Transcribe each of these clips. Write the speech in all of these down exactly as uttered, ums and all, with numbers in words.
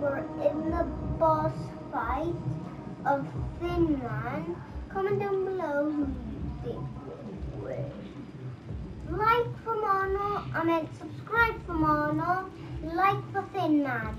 we're in the boss fight of Thin Man. Comment down below who you think will win. Like for Mono, I meant subscribe for Mono, like for Thin Man.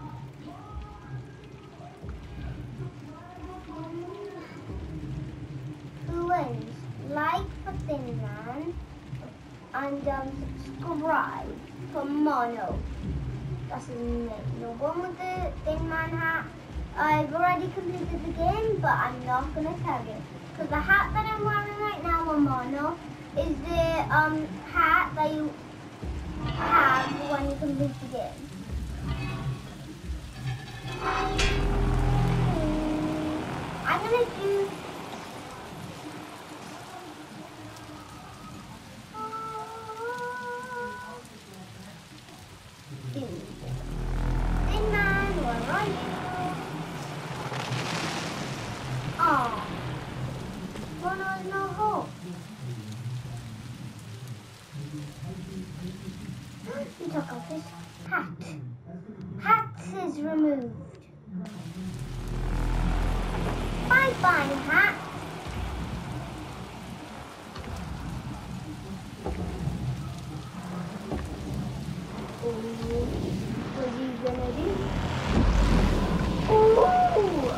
Who wins? Like for Thin Man and um, subscribe for Mono. That's his name. The one with the Thin Man hat. I've already completed the game, but I'm not going to tell you. Because the hat that I'm wearing right now on Mono is the um, hat that you have when you complete the game. I'm going to do... Thin Man, where are you? Oh, Mono's not home. He took off his hat. Hat is removed. Bye bye, hat. Oh, what's he gonna do? Ooh!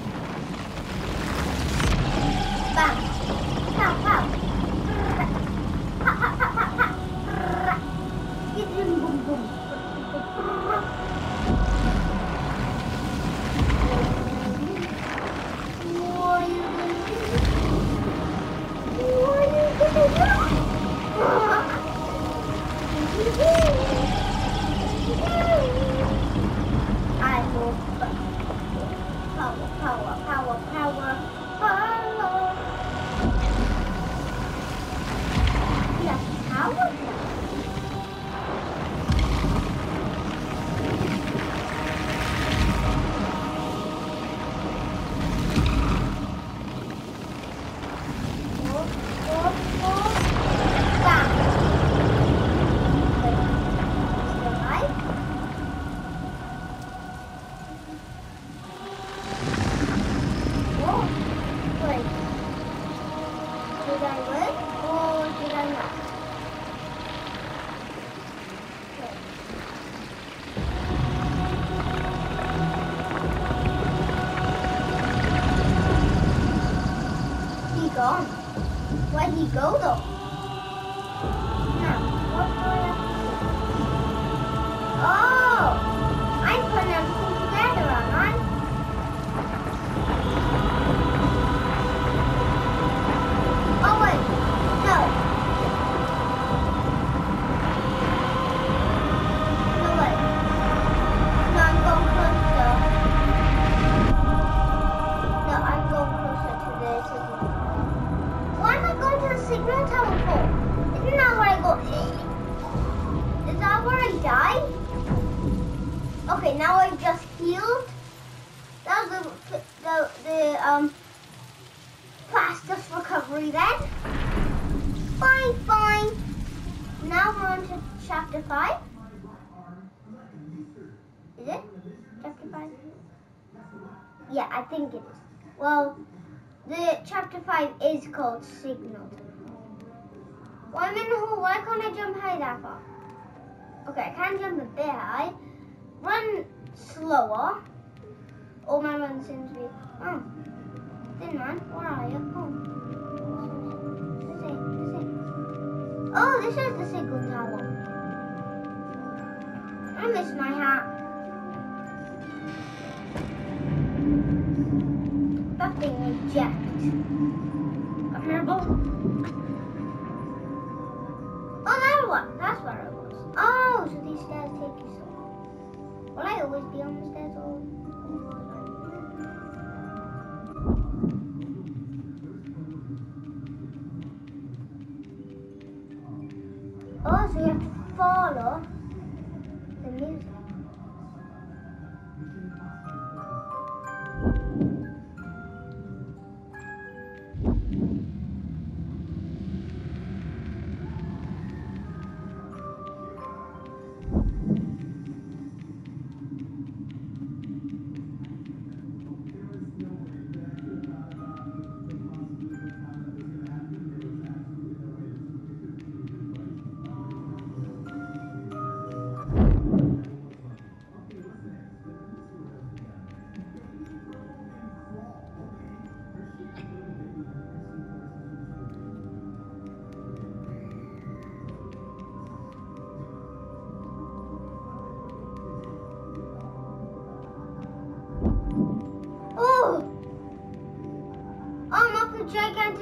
Bam! Pow, pow! Ha, ha, ha, ha, ha! Get him, boom, boom! What are you gonna do? What are you gonna do? I hope. Power, power, power, power, power. Yes, power. Oh, oh, oh. Bam. Still alive? Wait, did I win or did I not? Okay. He gone. Where'd he go though? Now, what do I have to do? Oh, I'm putting everything together, aren't I? Oh wait, no. No way. No, I'm going closer. No, I'm going closer to the signal. Why am I going to the signal tower for? Isn't that where I go? Is that where I die? Okay, now I've just healed. That was the the, the um fastest recovery then. Fine, fine. Now we're on to chapter five. Is it? Chapter five? Yeah, I think it is. Well, the chapter five is called Signal. Well, I'm in the hole. Why can't I jump high that far? Okay, I can jump a bit high. Run slower. All my runs seem to be... Oh. Thin Man, where are you? Oh. This is it, this is it. Oh, this is the signal tower. I missed my hat. That thing eject. Come here, Bo. Oh, that one. That's where it was. Oh, so these stairs take you so long. Will I always be on the stairs all? Oh, so you have to follow the music.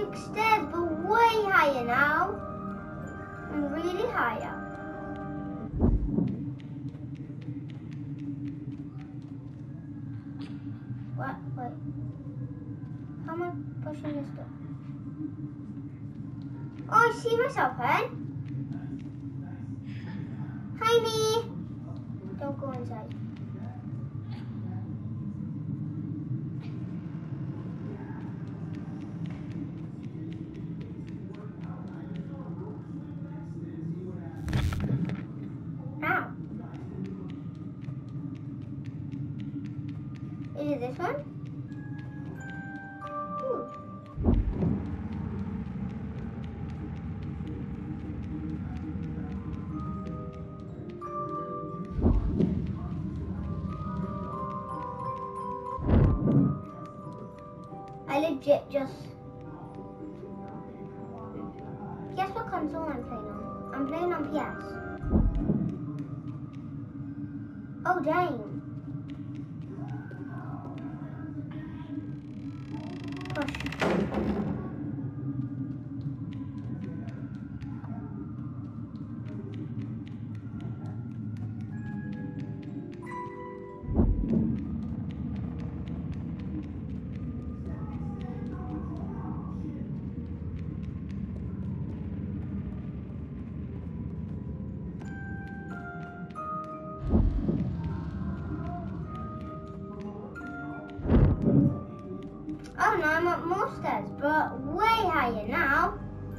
magic stairs, but way higher now. And really higher. What? Wait. How am I pushing this door? Oh, I see myself, eh? Hi, me. Don't go inside. Ow. Is it this one? Ooh. I legit just... Guess what console I'm playing on? I'm playing on P S. Oh, dang. Push. Oh no, I'm at more stairs, but way higher now.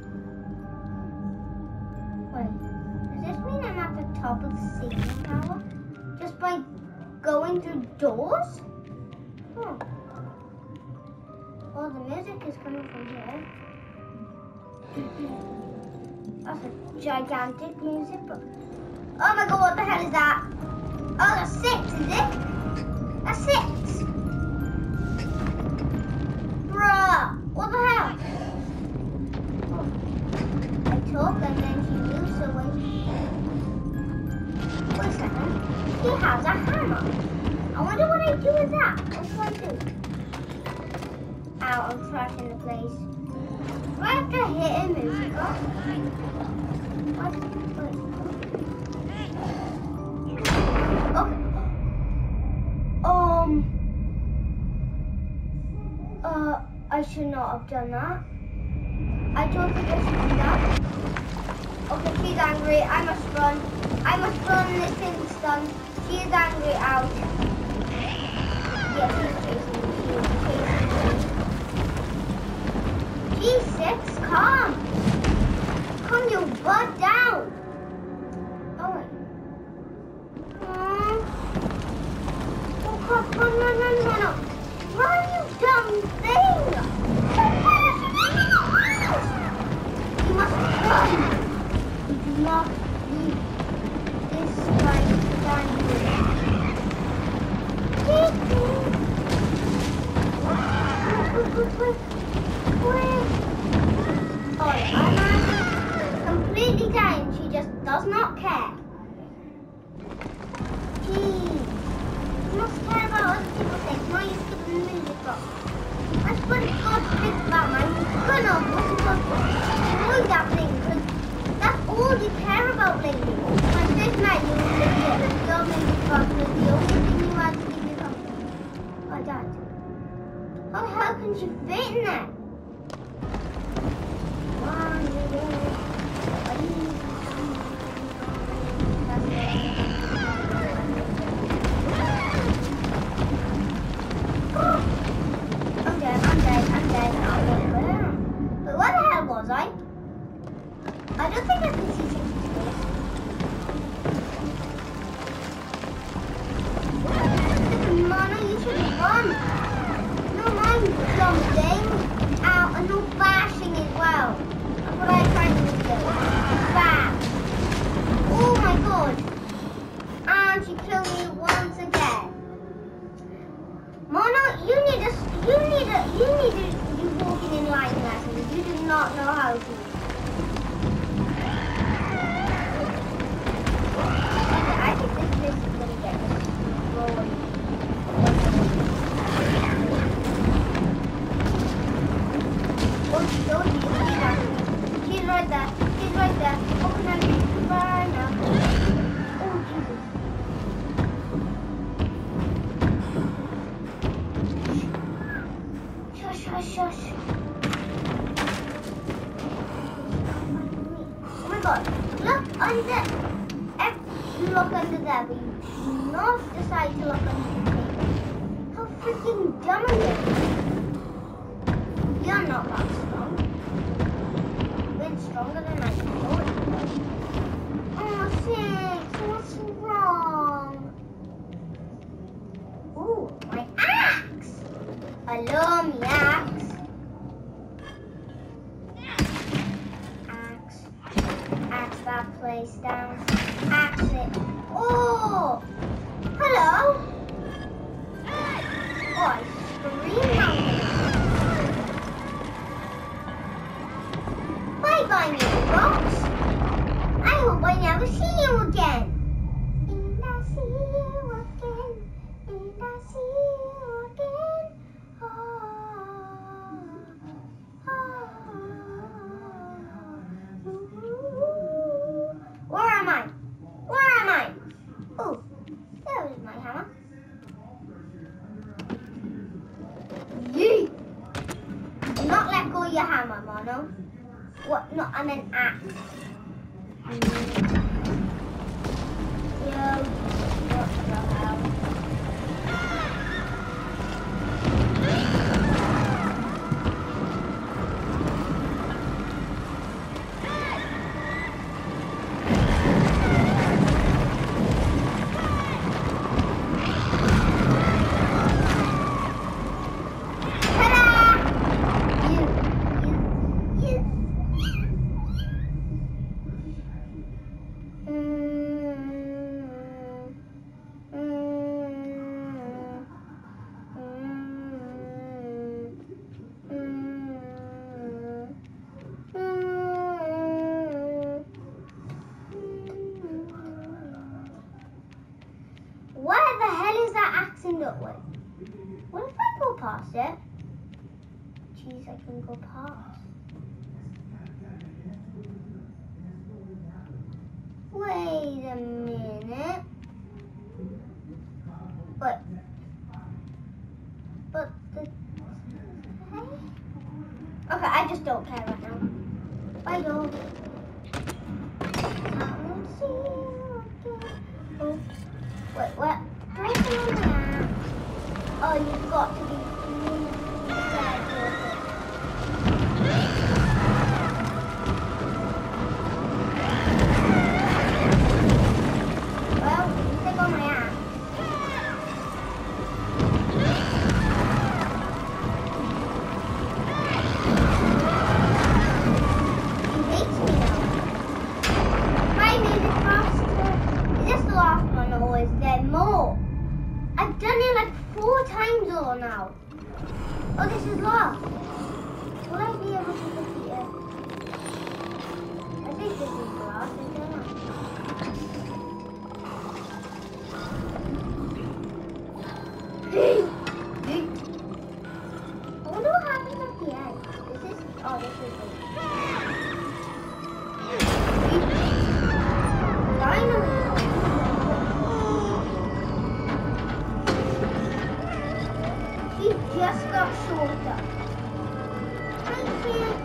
Wait, does this mean I'm at the top of the ceiling tower? Just by going through doors? Oh. Well, the music is coming from here. That's a gigantic music book. Oh my god, what the hell is that? Oh, that's six, is it? That's six. Bruh, what the hell? Oh. I talk and then she moves away. Wait a second. She has a hammer. I wonder what I do with that. What do I do? Ow, I'm trashing the place. Do I have to hit a music box? What? Wait. Okay. Um. Uh, I should not have done that. I don't think I should do that. Okay, she's angry. I must run. I must run this instant. She is angry. Out. Yeah, she's chasing me. She is chasing me. G six, calm. Calm your butt down. Oh, wait. Mm. Oh, come, come, no, no, no, no. Run, you dumb thing! You must run! You do not leave this kind of time. Oh, Anna completely dying. She just does not care. Jeez. You must care about other people's things. No, you skip the music box. That's what it's got to think about, man. You're gonna what's supposed to avoid that thing, because that's all you care about lately. Like this night, you were legit the girl music box was the only thing you had to give me something. Oh, I died. How the hell can she fit in there? One, two, three. That's it. I'm dead, I'm dead, I'm dead. Oh, but where the hell was I? I don't think I can see sixty-three. Mona, you should run. No mind jumping out and no bashing as well. That's what I tried to do. Bam. Oh my god. And she killed me once again. Mona, you need a, you need a, you need to be walking in line lessons. You do not know how to. I think this place is gonna get destroyed. Oh, so god. Look under. You look under there, but you do not decide to look under the table. How freaking dumb are you? You're not that strong. You're stronger than I thought. Oh, six. What's wrong? Ooh, my axe. I love my axe. Axe. Axe that place down. Axe it. Oh! Hello? Oh, I screamed out. Bye-bye, little rocks. I hope I never see you again. And I see you again. And I see you again. Oh. Oh. Ooh. Where am I? Where am I? Oh, there is my hammer. Yee! Do not let go of your hammer, Mono. What? No, I meant axe. Yo, what the hell? Where the hell is that axe end up with? What if I go past it? Jeez, I can go past. Wait a minute. But, but the, okay, I just don't care right now. Bye, dog. Oh. Wait, what? Oh, you've got to be well, you take on my ass. He hates me now. I made it faster. Is this the last one or is there more? I've done it like four times all now. Oh, this is last. Will I be able to defeat it? I think this is the last, isn't it? I wonder what happens at the end. This is, oh, this is it. Finally. He just got shorter. I can't.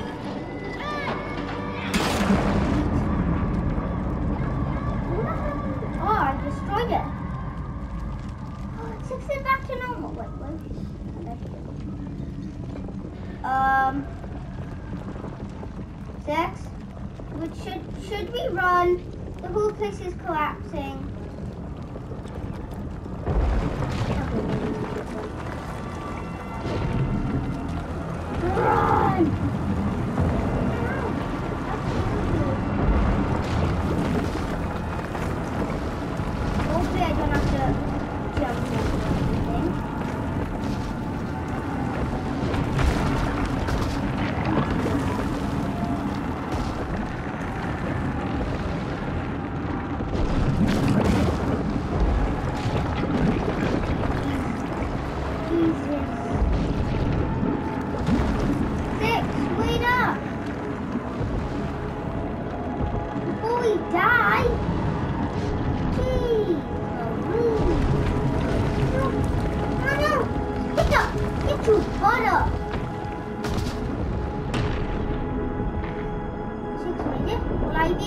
Oh, I destroyed it. Oh, it takes it back to normal. Wait, wait. Um, six. Which should should we run? The whole place is collapsing. Run! Hopefully I don't have to jump over anything. Will I be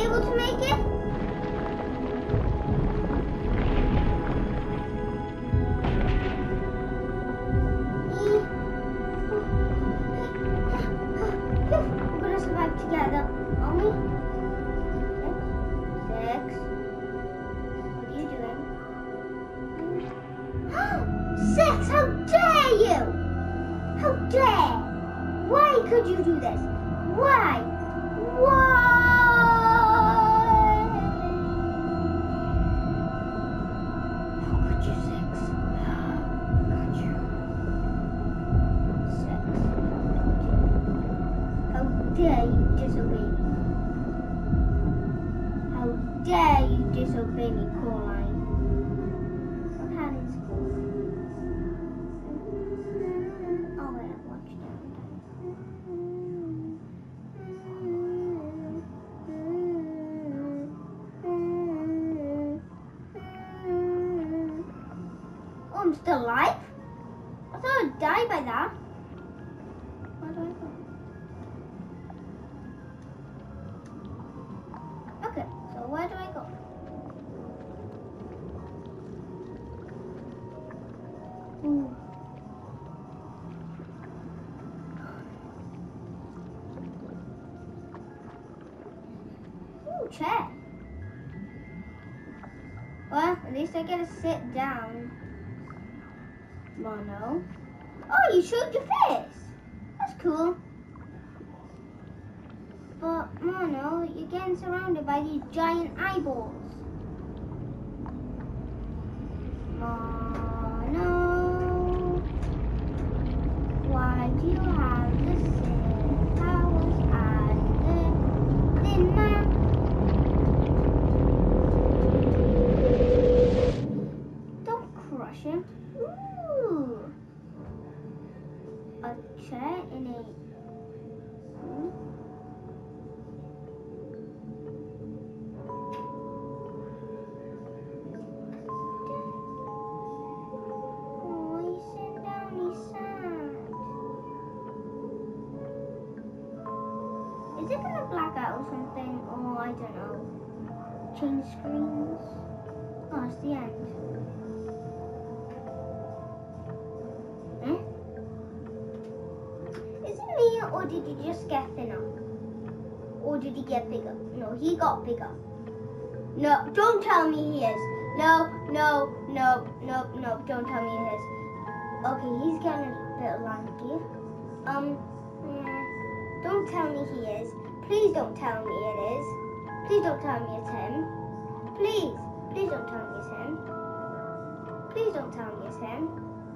Six, how dare you? How dare? Why could you do this? Why? Why? How could you, Six? How could you? Six, how dare you disobey me? How dare you disobey me, Coraline? What had in school? Oh wait, I've watched it. Oh, I'm still alive? I thought I'd die by that. Where do I go? Okay, so where do I go? Ooh. Ooh, chair. Well, at least I get to sit down. Mono. Oh, you showed your face. That's cool. But, Mono, you're getting surrounded by these giant eyeballs. Mono, why do you have the same powers as the Thin Man? Don't crush him. Ooh. A chair in a... Hmm? Oh, he's sitting down, he's sad. Is it gonna black out or something? Oh, I don't know. Change screens? Oh, it's the end. Or did he just get thinner? Or did he get bigger? No, he got bigger. No, don't tell me he is. No, no, no, no, no, don't tell me he is. Okay, he's getting a bit lanky. Um, mm, don't tell me he is. Please don't tell me it is. Please don't tell me it's him. Please, please don't tell me it's him. Please don't tell me it's him.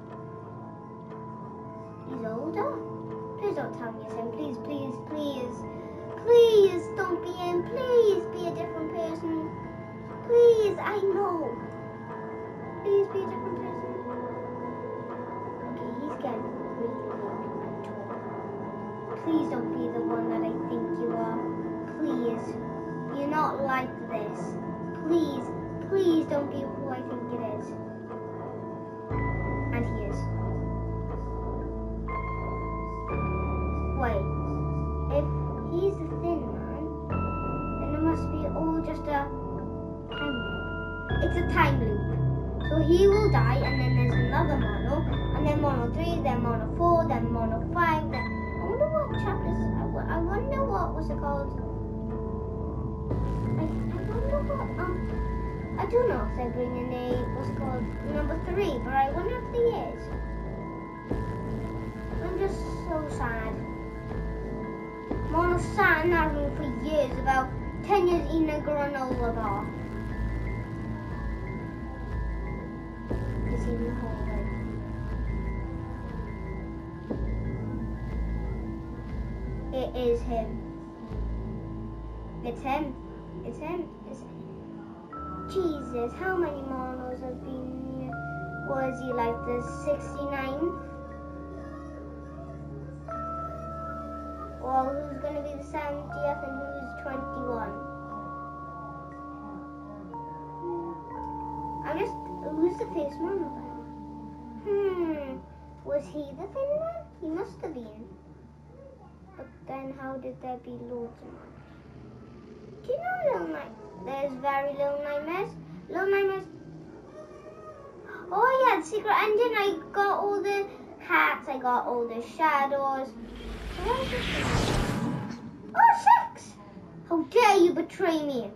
He's older. Please don't tell me it's him. Please, please, please. Please don't be him. Please be a different person. Please, I know. Please be a different person. Okay, he's getting really big and tall. Please don't be the one that I think you are. Please. You're not like this. Please, please don't be who I think it is. And he is. Wait, if he's the Thin Man, then it must be all just a time loop. It's a time loop. So he will die, and then there's another Mono, and then Mono three, then Mono four, then Mono five. Then I wonder what chapters. I, w I wonder what was it called. I, I wonder what. Um, I don't know if they're bringing a what's it called number three, but I wonder if he is. I'm just so sad. Mono sat in that room for years, about ten years eating a granola bar. He's in the hallway. It is him. It's him. It's him. It's him. Jesus, how many Monos have been here? Was he like the sixty-ninth? Well, who's going to be the seventieth and who's twenty-one? I'm just, who's the first Mono then? Hmm, was he the Thin Man? He must have been. But then how did there be loads of Monos? Do you know Little Nightmares? There's very Little Nightmares. Little Nightmares. Oh yeah, the secret ending. I got all the hats. I got all the shadows. Oh, Six! How dare you betray me?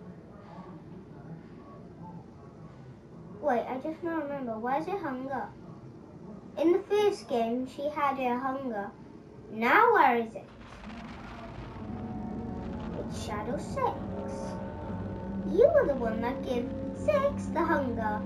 Wait, I just now remember. Where's it hung up? In the first game, she had her hunger. Now where is it? It's Shadow six. You were the one that gave six the hunger.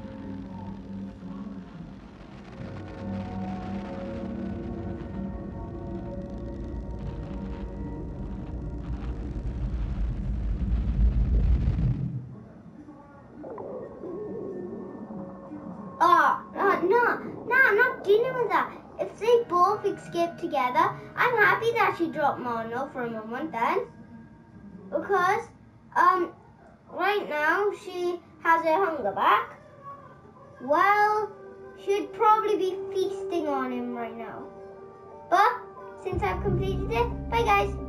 Oh, no, no, no, I'm not dealing with that. If they both escape together, I'm happy that she dropped Mono for a moment then. Because, um, right now she has her hunger back. Well, she'd probably be feasting on him right now. But, since I've completed it, bye guys.